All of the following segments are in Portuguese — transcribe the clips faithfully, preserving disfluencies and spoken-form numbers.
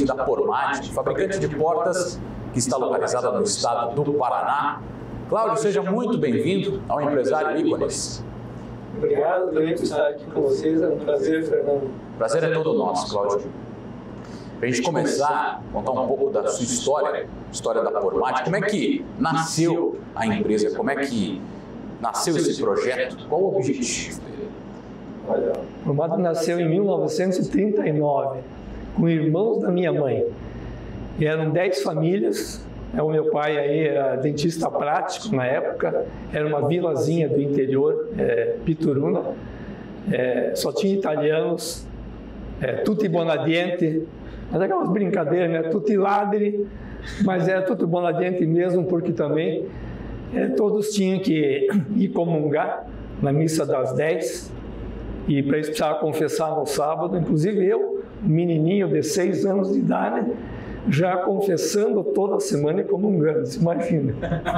presidente da Pormad, fabricante de portas que está localizada no estado do Paraná. Cláudio, seja muito bem-vindo ao Empresário Ícones. Obrigado, também por estar aqui com vocês. É um prazer, Fernando. Prazer é todo nosso, Cláudio. Para a gente começar, contar um pouco da sua história, história da Pormad, como é que nasceu a empresa, como é que nasceu esse projeto, qual o objetivo dele? Olha, a Pormad nasceu em mil novecentos e trinta e nove, com irmãos da minha mãe. E eram dez famílias. O meu pai aí era dentista prático na época, era uma vilazinha do interior, é, Pituruna, é, só tinha italianos, é, tutti bonadiente, mas aquelas brincadeiras, né? Tutti ladri, mas era tutti bonadiente mesmo, porque também é, todos tinham que ir comungar na missa das dez, e para isso precisava confessar no sábado, inclusive eu, um menininho de seis anos de idade, já confessando toda semana e comungando, se imagina.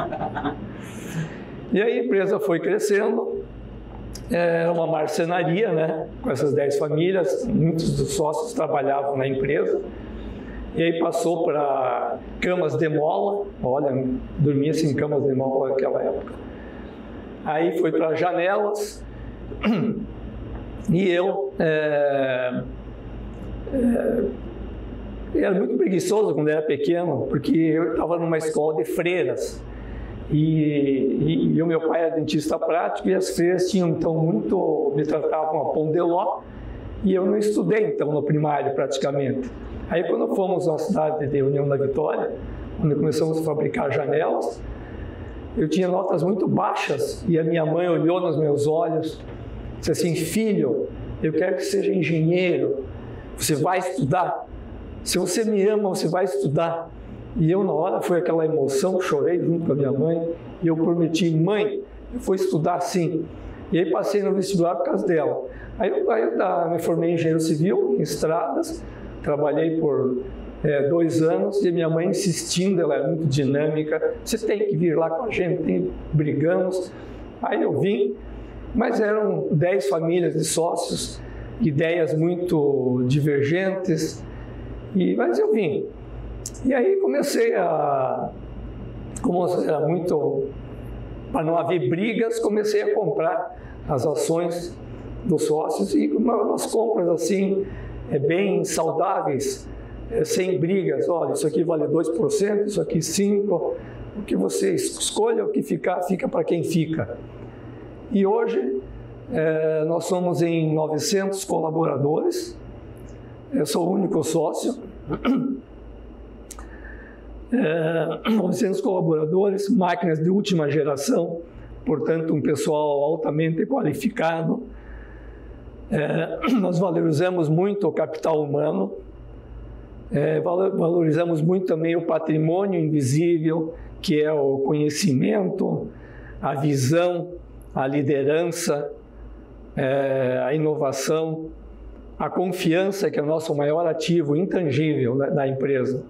E aí a empresa foi crescendo, era uma marcenaria, né, com essas dez famílias, muitos dos sócios trabalhavam na empresa, e aí passou para camas de mola, olha, dormia-se em camas de mola naquela época. Aí foi para janelas, e eu... É, é, Eu era muito preguiçoso quando era pequeno, porque eu estava numa escola de freiras. E, e, e o meu pai era dentista prático e as freiras tinham, então, muito... me tratavam a pão de ló, e eu não estudei, então, no primário, praticamente. Aí, quando fomos à cidade de União da Vitória, onde começamos a fabricar janelas, eu tinha notas muito baixas, e a minha mãe olhou nos meus olhos e disse assim: filho, eu quero que seja engenheiro, você vai estudar. Se você me ama, você vai estudar. E eu, na hora, foi aquela emoção, chorei junto com a minha mãe, e eu prometi: mãe, eu vou estudar sim. E aí passei no vestibular por causa dela. Aí eu, aí eu me formei em engenheiro civil, em estradas, trabalhei por é, dois anos, e a minha mãe insistindo, ela é muito dinâmica, você tem que vir lá com a gente, tem, brigamos. Aí eu vim, mas eram dez famílias de sócios, ideias muito divergentes, E, mas eu vim. E aí comecei a, como era muito, para não haver brigas, comecei a comprar as ações dos sócios, e umas compras assim, é, bem saudáveis, é, sem brigas. Olha, isso aqui vale dois por cento, isso aqui cinco por cento, o que você escolha, o que ficar, fica para quem fica. E hoje é, nós somos em novecentos colaboradores. Eu sou o único sócio, é, novecentos colaboradores, máquinas de última geração, portanto um pessoal altamente qualificado. É, nós valorizamos muito o capital humano, é, valorizamos muito também o patrimônio invisível, que é o conhecimento, a visão, a liderança, é, a inovação, a confiança, que é o nosso maior ativo intangível da empresa.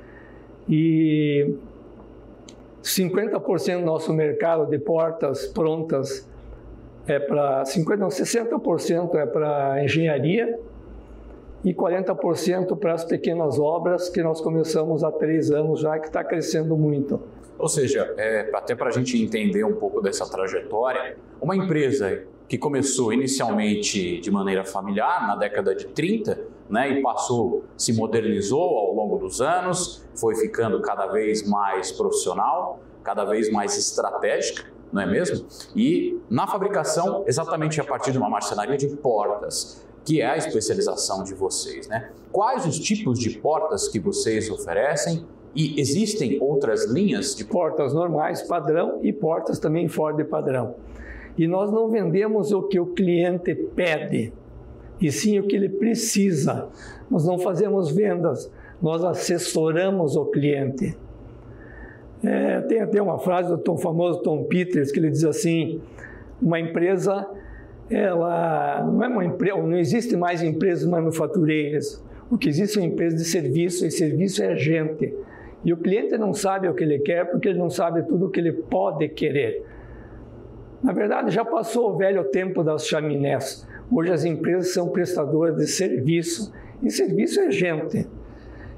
E cinquenta por cento do nosso mercado de portas prontas é para... cinquenta, não, sessenta por cento é para engenharia e quarenta por cento para as pequenas obras, que nós começamos há três anos já, que está crescendo muito. Ou seja, é, até para a gente entender um pouco dessa trajetória, uma empresa que começou inicialmente de maneira familiar, na década de trinta, né, e passou, se modernizou ao longo dos anos, foi ficando cada vez mais profissional, cada vez mais estratégica, não é mesmo? E na fabricação, exatamente a partir de uma marcenaria de portas, que é a especialização de vocês, né? Quais os tipos de portas que vocês oferecem? E existem outras linhas de portas normais, padrão, e portas também fora de padrão. E nós não vendemos o que o cliente pede, e sim o que ele precisa. Nós não fazemos vendas, nós assessoramos o cliente. É, tem até uma frase do Tom, famoso Tom Peters, que ele diz assim: uma empresa, ela não é uma empresa, não existe mais empresas manufatureiras. O que existe são empresas de serviço, e serviço é gente. E o cliente não sabe o que ele quer, porque ele não sabe tudo o que ele pode querer. Na verdade, já passou o velho tempo das chaminés. Hoje as empresas são prestadoras de serviço, e serviço é gente.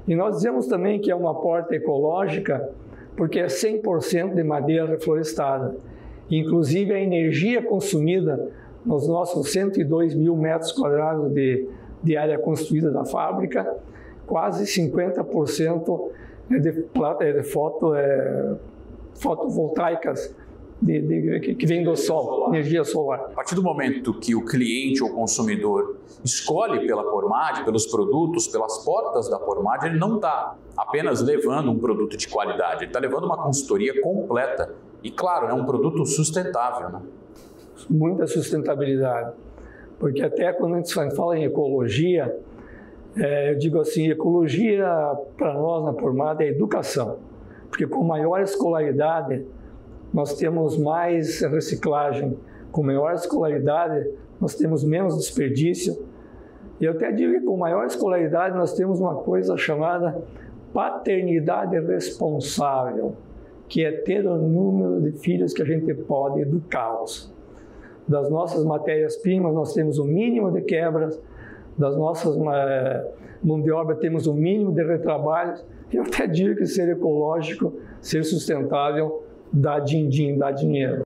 E nós dizemos também que é uma porta ecológica porque é cem por cento de madeira reflorestada. Inclusive a energia consumida nos nossos cento e dois mil metros quadrados de, de área construída da fábrica, quase cinquenta por cento é de, é de foto, é, fotovoltaicas de, de, que, que vem do sol, energia solar. A partir do momento que o cliente ou consumidor escolhe pela Pormad, pelos produtos, pelas portas da Pormad, ele não está apenas levando um produto de qualidade, ele está levando uma consultoria completa e, claro, é um produto sustentável, né? Muita sustentabilidade, porque até quando a gente fala em ecologia, é, eu digo assim, ecologia para nós na Pormad é educação, porque com maior escolaridade nós temos mais reciclagem, com maior escolaridade nós temos menos desperdício, e eu até digo que com maior escolaridade nós temos uma coisa chamada paternidade responsável, que é ter o número de filhos que a gente pode educá-los. Das nossas matérias-primas nós temos o mínimo de quebras, das nossas eh, mão de obra temos o mínimo de retrabalhos. Eu até digo que ser ecológico, ser sustentável, dá din-din, dá dinheiro.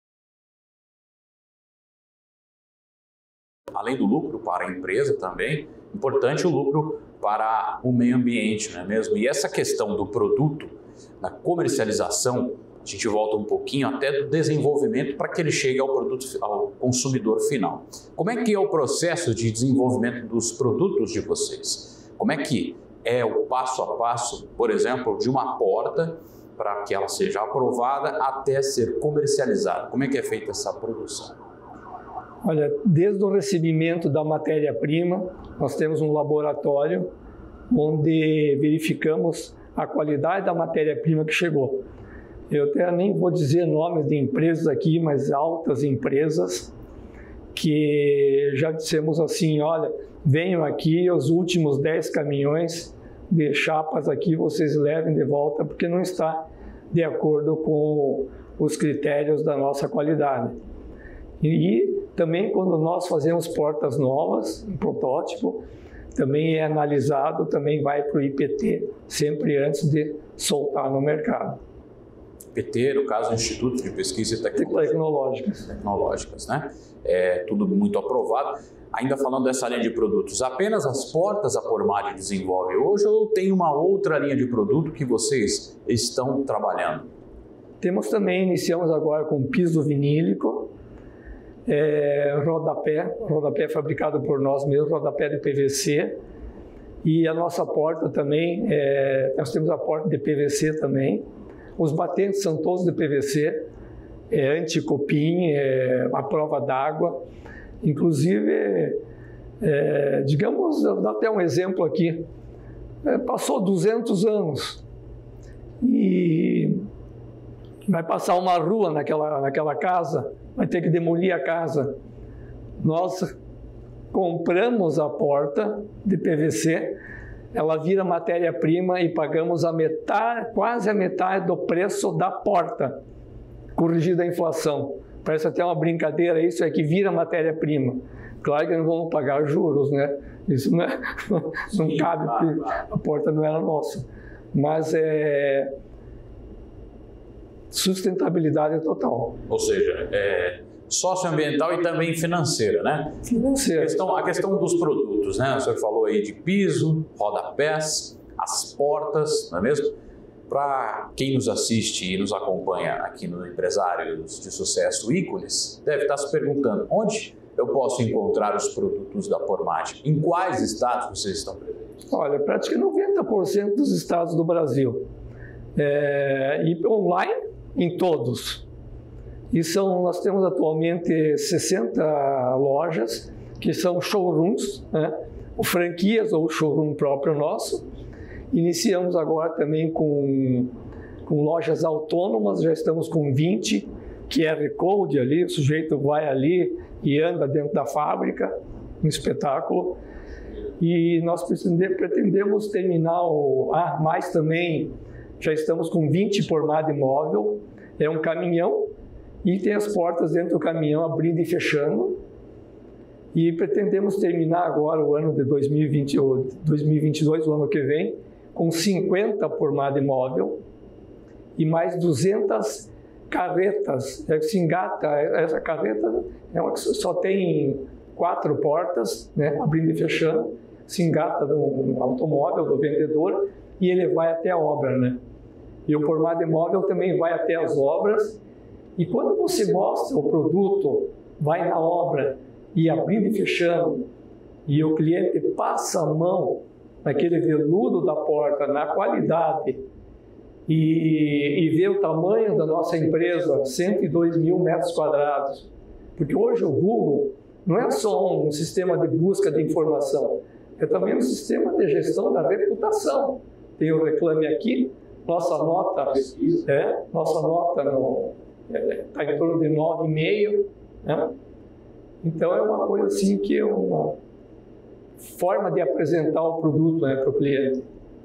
Além do lucro para a empresa também, importante o lucro para o meio ambiente, não é mesmo? E essa questão do produto, na comercialização, a gente volta um pouquinho até do desenvolvimento para que ele chegue ao produto, ao consumidor final. Como é que é o processo de desenvolvimento dos produtos de vocês? Como é que é o passo a passo, por exemplo, de uma porta para que ela seja aprovada até ser comercializada? Como é que é feita essa produção? Olha, desde o recebimento da matéria-prima, nós temos um laboratório onde verificamos a qualidade da matéria-prima que chegou. Eu até nem vou dizer nomes de empresas aqui, mas altas empresas que já dissemos assim, olha, venham aqui os últimos dez caminhões de chapas aqui, vocês levem de volta, porque não está de acordo com os critérios da nossa qualidade. E também quando nós fazemos portas novas, um protótipo, também é analisado, também vai para o I P T, sempre antes de soltar no mercado. I P T, no caso, Instituto de Pesquisa e Tecnologia. Tecnológicas. Tecnológicas, né? É tudo muito aprovado. Ainda falando dessa linha de produtos, apenas as portas a Pormad desenvolve hoje ou tem uma outra linha de produto que vocês estão trabalhando? Temos também, iniciamos agora com piso vinílico, é, rodapé, rodapé fabricado por nós mesmos, rodapé de P V C, e a nossa porta também, é, nós temos a porta de P V C também. Os batentes são todos de P V C, é anti-copim, é a prova d'água. Inclusive, é, digamos, vou dar até um exemplo aqui, é, passou duzentos anos e vai passar uma rua naquela, naquela casa, vai ter que demolir a casa. Nós compramos a porta de P V C, ela vira matéria-prima e pagamos a metade, quase a metade do preço da porta, corrigida a inflação. Parece até uma brincadeira, isso é que vira matéria-prima. Claro que não vamos pagar juros, né? Isso não, é, não cabe, porque a porta não era nossa. Mas é sustentabilidade total. Ou seja, é socioambiental e também financeira, né? Financeira. A questão, a questão dos produtos, né? O senhor falou aí de piso, rodapés, as portas, não é mesmo? Para quem nos assiste e nos acompanha aqui no Empresários de Sucesso Ícones, deve estar se perguntando onde eu posso encontrar os produtos da Pormad? Em quais estados vocês estão presentes? Olha, praticamente noventa por cento dos estados do Brasil. É, e online em todos. E são, nós temos atualmente sessenta lojas, que são showrooms, né? Ou franquias ou showroom próprio nosso. Iniciamos agora também com, com lojas autônomas, já estamos com vinte, Q R Code ali, o sujeito vai ali e anda dentro da fábrica, um espetáculo. E nós pretendemos terminar, o, ah, mais também, já estamos com vinte Pormad móvel, é um caminhão, e tem as portas dentro do caminhão abrindo e fechando. E pretendemos terminar agora o ano de dois mil e vinte, ou dois mil e vinte e dois, o ano que vem, com cinquenta Pormada Imóvel e mais duzentas carretas. Se engata, essa carreta é uma que só tem quatro portas, né, abrindo e fechando, se engata no automóvel do vendedor e ele vai até a obra, né? E o Pormada Imóvel também vai até as obras. E quando você mostra o produto, vai na obra e abrindo e fechando, e o cliente passa a mão naquele veludo da porta, na qualidade, e, e vê o tamanho da nossa empresa, cento e dois mil metros quadrados. Porque hoje o Google não é só um sistema de busca de informação, é também um sistema de gestão da reputação. Tem o Reclame Aqui, nossa nota, é, nossa nota está em torno de nove vírgula cinco, né? Então é uma coisa assim que é uma forma de apresentar o produto, né, para o cliente.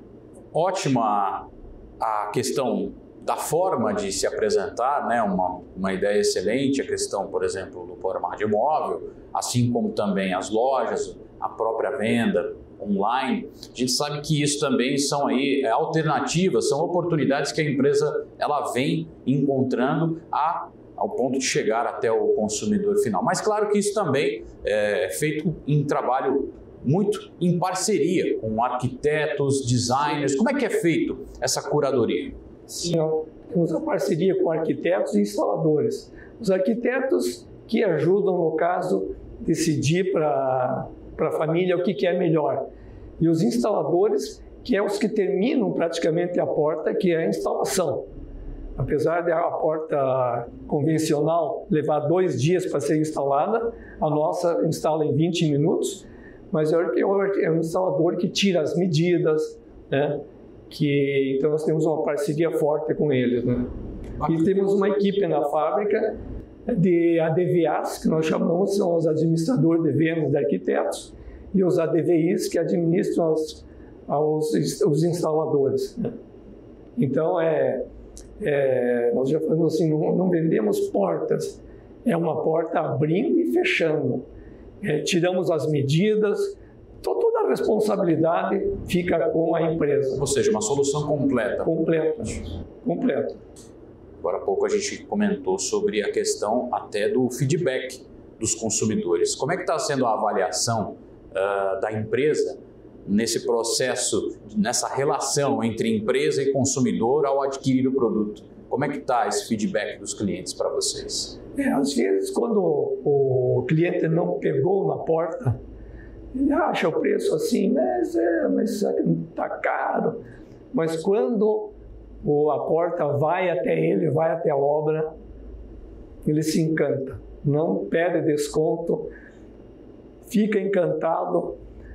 Ótima a questão da forma de se apresentar, né? uma, uma ideia excelente, a questão, por exemplo, do Pormada Imóvel, assim como também as lojas, a própria venda online. A gente sabe que isso também são aí alternativas, são oportunidades que a empresa ela vem encontrando a, ao ponto de chegar até o consumidor final. Mas claro que isso também é feito em trabalho muito em parceria com arquitetos, designers. Como é que é feito essa curadoria? Sim, temos a parceria com arquitetos e instaladores. Os arquitetos que ajudam, no caso, decidir para para a família o que, que é melhor. E os instaladores, que é os que terminam praticamente a porta, que é a instalação. Apesar de a porta convencional levar dois dias para ser instalada, a nossa instala em vinte minutos, mas é o, é o instalador que tira as medidas, né? Que, então nós temos uma parceria forte com eles, né? E temos uma equipe na fábrica de A D V As, que nós chamamos, são os administradores de vendas de arquitetos, e os A D V Is, que administram os, os, os instaladores, né? Então, é, é, nós já falamos assim, não, não vendemos portas, é uma porta abrindo e fechando. É, tiramos as medidas, toda a responsabilidade fica com a empresa. Ou seja, uma solução completa. Completa, completa. Agora há pouco a gente comentou sobre a questão até do feedback dos consumidores. Como é que está sendo a avaliação uh, da empresa nesse processo, nessa relação entre empresa e consumidor ao adquirir o produto? Como é que está esse feedback dos clientes para vocês? É, às vezes, quando o cliente não pegou na porta, ele acha o preço assim, mas, é, mas está caro. Mas quando a porta vai até ele, vai até a obra, ele se encanta, não pede desconto, fica encantado.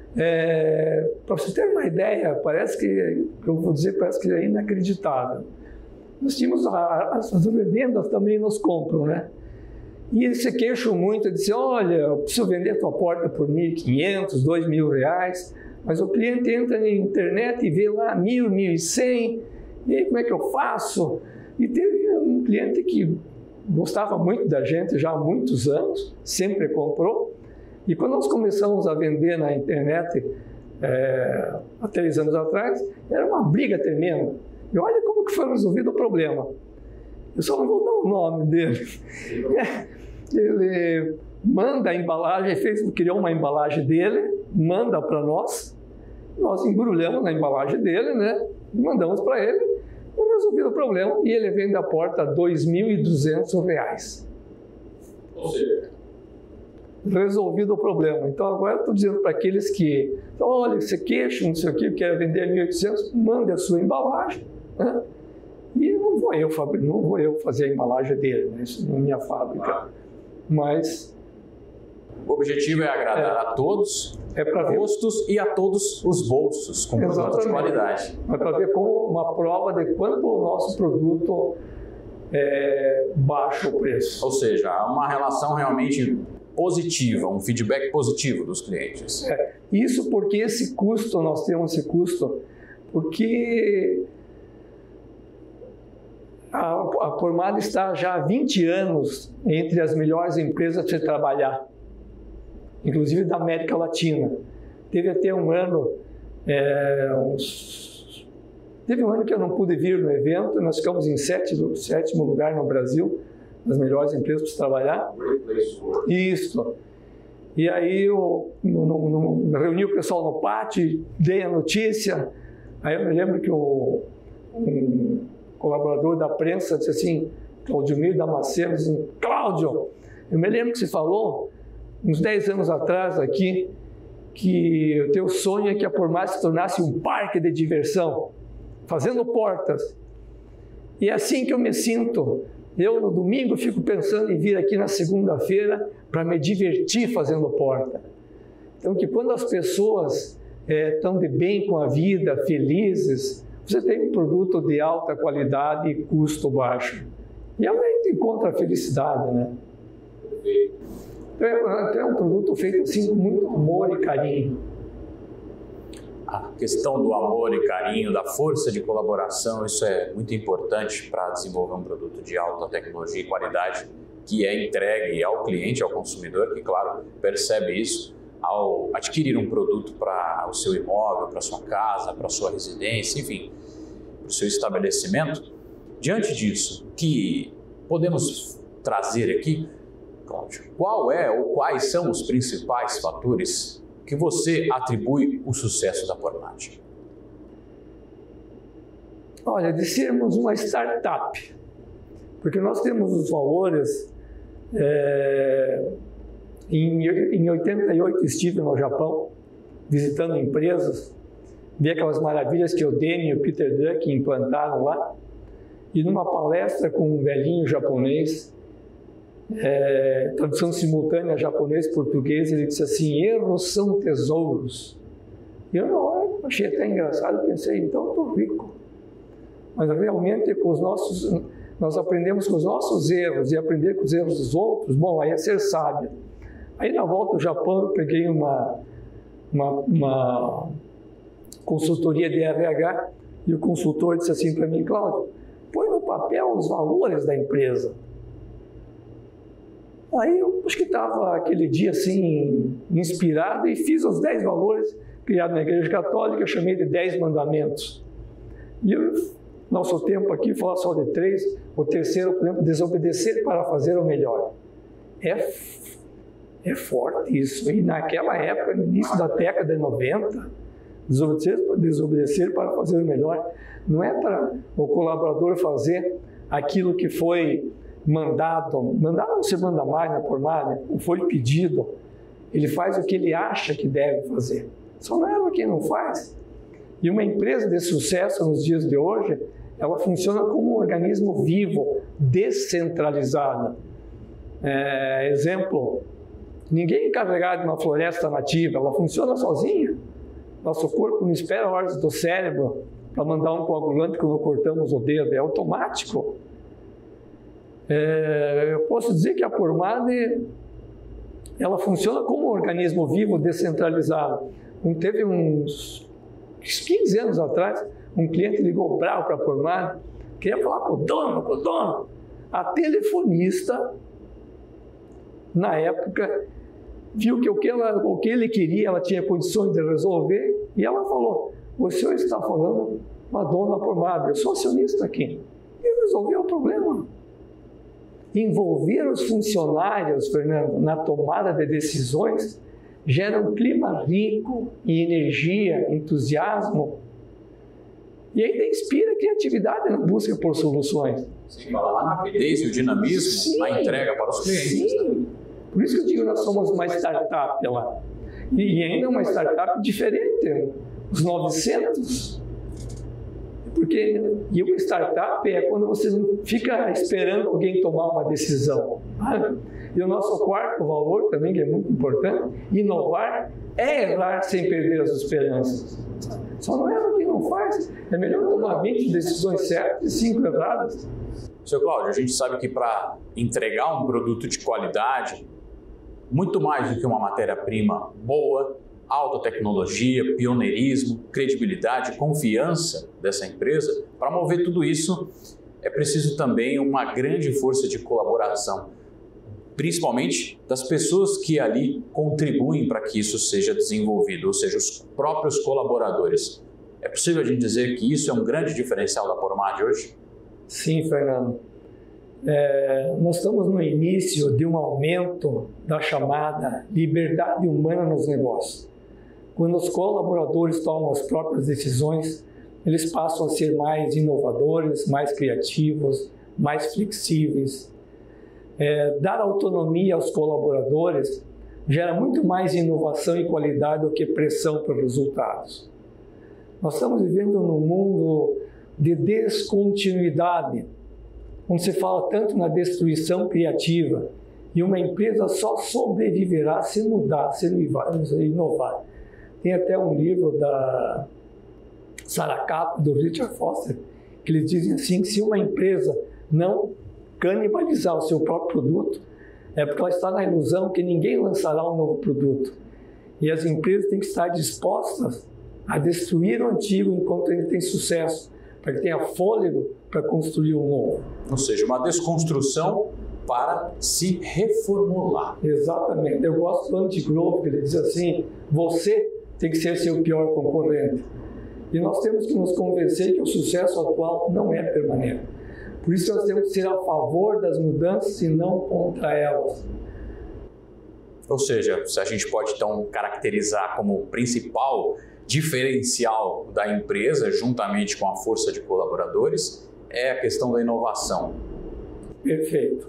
É, para você ter uma ideia, parece que, eu vou dizer, parece que é inacreditável. Nós tínhamos, as revendas também nos compram, né? E eles se queixam muito, dizem, olha, eu preciso vender a tua porta por mil e quinhentos, dois mil reais, mas o cliente entra na internet e vê lá mil, mil e cem, e aí como é que eu faço? E teve um cliente que gostava muito da gente já há muitos anos, sempre comprou, e quando nós começamos a vender na internet, é, há três anos atrás, era uma briga tremenda. E olha como que foi resolvido o problema. Eu só não vou dar o nome dele. Ele manda a embalagem, fez, criou uma embalagem dele, manda para nós, nós embrulhamos na embalagem dele, né? E mandamos para ele, e resolvido o problema, e ele vende a porta a dois mil e duzentos reais. Ou seja, resolvido o problema. Então agora eu estou dizendo para aqueles que, olha, você queixa, não sei o que, quer vender mil e oitocentos, mande a sua embalagem, né? E não vou eu, não vou eu fazer a embalagem dele, né? Isso não é minha fábrica. Mas o objetivo é agradar é, a todos, é para gostos e a todos os bolsos, com produto de qualidade. É para ver como uma prova de quanto o nosso produto é, baixa o preço. Ou seja, há uma relação realmente positiva, um feedback positivo dos clientes. É, isso porque esse custo, nós temos esse custo, porque a, a Pormada está já há vinte anos entre as melhores empresas para se trabalhar, inclusive da América Latina. Teve até um ano, é, uns Teve um ano que eu não pude vir no evento, nós ficamos em sétimo, sétimo lugar no Brasil, das melhores empresas para se trabalhar. Isso. E aí eu no, no, no, reuni o pessoal no pátio, dei a notícia. Aí eu me lembro que o, um colaborador da prensa disse assim, Claudimir Damasceno, disse, Cláudio, eu me lembro que você falou, uns dez anos atrás aqui, que o teu sonho é que a Pormate se tornasse um parque de diversão, fazendo portas. E é assim que eu me sinto. Eu, no domingo, fico pensando em vir aqui na segunda-feira para me divertir fazendo porta. Então, que quando as pessoas é, estão de bem com a vida, felizes, você tem um produto de alta qualidade e custo baixo. E ela encontra a felicidade, né? Então, é, é um produto feito assim com muito amor e carinho. A questão do amor e carinho, da força de colaboração, isso é muito importante para desenvolver um produto de alta tecnologia e qualidade que é entregue ao cliente, ao consumidor, que, claro, percebe isso ao adquirir um produto para o seu imóvel, para a sua casa, para a sua residência, enfim, para o seu estabelecimento. Diante disso, que podemos trazer aqui, Cláudio, qual é ou quais são os principais fatores que você atribui o sucesso da Pormate? Olha, de sermos uma startup, porque nós temos os valores, é, em, em oitenta e oito estive no Japão, visitando empresas, vi aquelas maravilhas que o Denny e o Peter Drucker implantaram lá, e numa palestra com um velhinho japonês, É, tradução simultânea japonês-português, ele disse assim, erros são tesouros. E eu não, achei até engraçado, pensei, então eu estou rico. Mas realmente com os nossos, nós aprendemos com os nossos erros e aprender com os erros dos outros, bom, aí é ser sábio. Aí na volta ao Japão eu peguei uma, uma, uma consultoria de R H e o consultor disse assim para mim, Cláudio, põe no papel os valores da empresa. Aí eu acho que estava aquele dia assim, inspirado e fiz os dez valores criados na Igreja Católica, chamei de dez mandamentos. E eu, nosso tempo aqui, falar só de três, o terceiro, por exemplo, desobedecer para fazer o melhor. É, é forte isso. E naquela época, no início da década de noventa, desobedecer, desobedecer para fazer o melhor, não é para o colaborador fazer aquilo que foi mandado, mandado não se manda mais na Pormate, o foi pedido, ele faz o que ele acha que deve fazer, só não é o que não faz. E uma empresa de sucesso nos dias de hoje, ela funciona como um organismo vivo, descentralizado. É, exemplo, ninguém é encarregado de uma floresta nativa, ela funciona sozinha. Nosso corpo não espera ordens do cérebro para mandar um coagulante quando cortamos o dedo, é automático. É, eu posso dizer que a Pormate, ela funciona como um organismo vivo descentralizado. Teve uns quinze anos atrás, um cliente ligou bravo para a Pormate, queria falar com o dono, com o dono. A telefonista, na época, viu que o que, ela, o que ele queria, ela tinha condições de resolver, e ela falou, o senhor está falando com a dona Pormate, eu sou acionista aqui. E resolveu o problema. Envolver os funcionários, Fernando, na tomada de decisões, gera um clima rico em energia, entusiasmo, e ainda inspira a criatividade na busca por soluções. Sem falar na rapidez e o dinamismo, sim, na entrega para os clientes. Sim. Por isso que eu digo que nós somos uma startup lá. E ainda uma startup diferente, os novecentos. Porque e uma startup é quando você não fica esperando alguém tomar uma decisão. E o nosso quarto valor também, que é muito importante, inovar é errar sem perder as esperanças. Só não erra quem não faz. É melhor tomar vinte decisões certas e cinco erradas. Seu Cláudio, a gente sabe que para entregar um produto de qualidade, muito mais do que uma matéria-prima boa, alta tecnologia, pioneirismo, credibilidade, confiança dessa empresa, para mover tudo isso é preciso também uma grande força de colaboração, principalmente das pessoas que ali contribuem para que isso seja desenvolvido, ou seja, os próprios colaboradores. É possível a gente dizer que isso é um grande diferencial da Pormad hoje? Sim, Fernando. É, nós estamos no início de um aumento da chamada liberdade humana nos negócios. Quando os colaboradores tomam as próprias decisões, eles passam a ser mais inovadores, mais criativos, mais flexíveis. É, dar autonomia aos colaboradores gera muito mais inovação e qualidade do que pressão para resultados. Nós estamos vivendo num mundo de descontinuidade, onde se fala tanto na destruição criativa, e uma empresa só sobreviverá se mudar, se inovar. Tem até um livro da Sarah Capra, do Richard Foster, que eles dizem assim, que se uma empresa não canibalizar o seu próprio produto, é porque ela está na ilusão que ninguém lançará um novo produto. E as empresas têm que estar dispostas a destruir o antigo enquanto ele tem sucesso, para que tenha fôlego para construir um novo. Ou seja, uma desconstrução para se reformular. Exatamente. Eu gosto do Andy Grove, que ele diz assim, você tem que ser seu pior concorrente. E nós temos que nos convencer que o sucesso atual não é permanente. Por isso nós temos que ser a favor das mudanças e não contra elas. Ou seja, se a gente pode então caracterizar como principal diferencial da empresa, juntamente com a força de colaboradores, é a questão da inovação. Perfeito.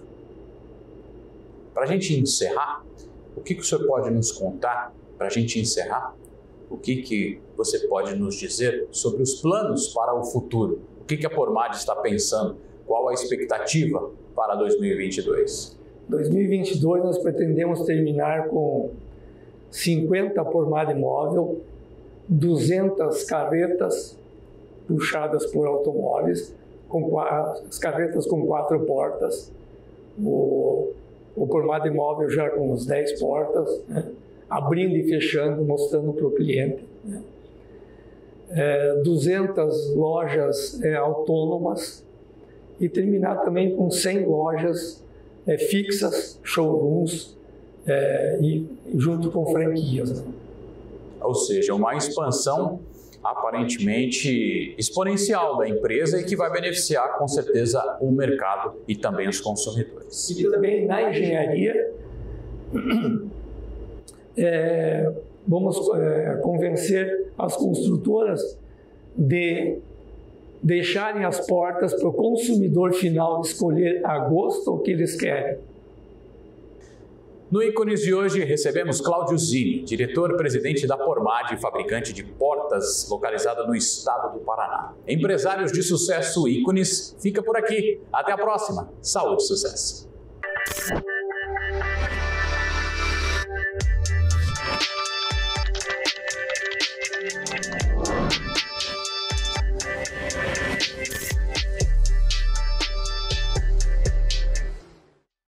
Para a gente encerrar, o que, que o senhor pode nos contar, para a gente encerrar, o que, que você pode nos dizer sobre os planos para o futuro? O que, que a Pormad está pensando? Qual a expectativa para dois mil e vinte e dois? dois mil e vinte e dois nós pretendemos terminar com cinquenta Pormad Móvel, duzentas carretas puxadas por automóveis, com as carretas com quatro portas, o, o Pormad Móvel já com uns dez portas, né? Abrindo e fechando, mostrando para o cliente. Né? É, duzentas lojas é, autônomas e terminar também com cem lojas é, fixas, showrooms, é, e junto com franquias. Né? Ou seja, uma expansão aparentemente exponencial da empresa e que vai beneficiar com certeza o mercado e também os consumidores. E também na engenharia, é, vamos é, convencer as construtoras de deixarem as portas para o consumidor final escolher a gosto o que eles querem. No Ícones de hoje recebemos Cláudio Zini, diretor-presidente da Pormad, fabricante de portas localizada no estado do Paraná. Empresários de sucesso Ícones, fica por aqui. Até a próxima. Saúde e sucesso.